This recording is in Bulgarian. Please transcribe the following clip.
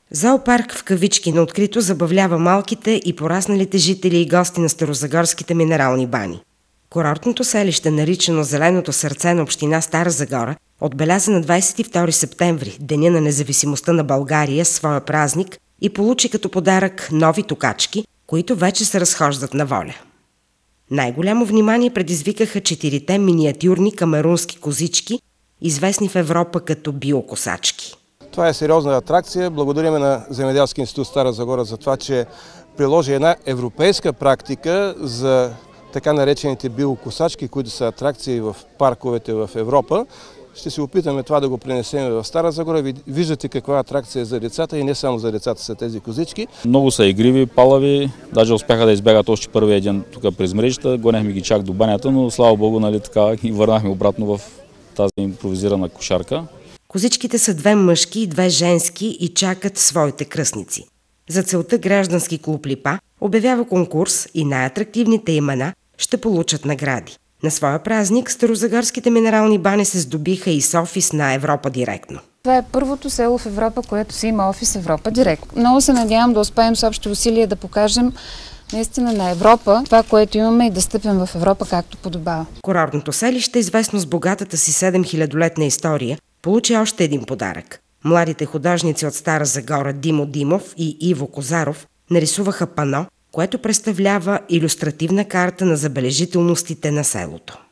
Зоопарк в кавички на открито забавлява малките и порасналите жители и гости на старозагорските минерални бани. Курортното селище, наричано Зеленото сърце на община Стара Загора, отбеляза на 22 септември, Деня на независимостта на България, своя празник и получи като подарък нови токачки, които вече се разхождат на воля. Най-голямо внимание предизвикаха 4-те миниатюрни камерунски козички, известни в Европа като биокосачки. Това е сериозна атракция. Благодарим на Земеделски институт Стара Загора за това, че приложи една европейска практика за така наречените биокосачки, които са атракции в парковете в Европа. Ще се опитаме това да го пренесем в Стара Загора. Виждате каква атракция е за децата и не само за децата са тези козички. Много са игриви, палави, даже успяха да избягат още първия ден тук през мрежата. Гонехме ги чак до банята, но слава Богу, нали, така ги върнахме обратно в тази импровизирана кошарка. Козичките са 2 мъжки и 2 женски и чакат своите кръстници. За целта граждански клуб Липа обявява конкурс и най-атрактивните имена ще получат награди. На своя празник старозагорските минерални бани се здобиха и с офис на Европа директно. Това е първото село в Европа, което си има офис Европа директно. Много се надявам да успеем с общи усилия да покажем наистина на Европа това, което имаме и да стъпим в Европа както подобава. Курортното селище, известно с богатата си 7000-летна история, получи още един подарък. Младите художници от Стара Загора Димо Димов и Иво Козаров нарисуваха пано, което представлява илюстративна карта на забележителностите на селото.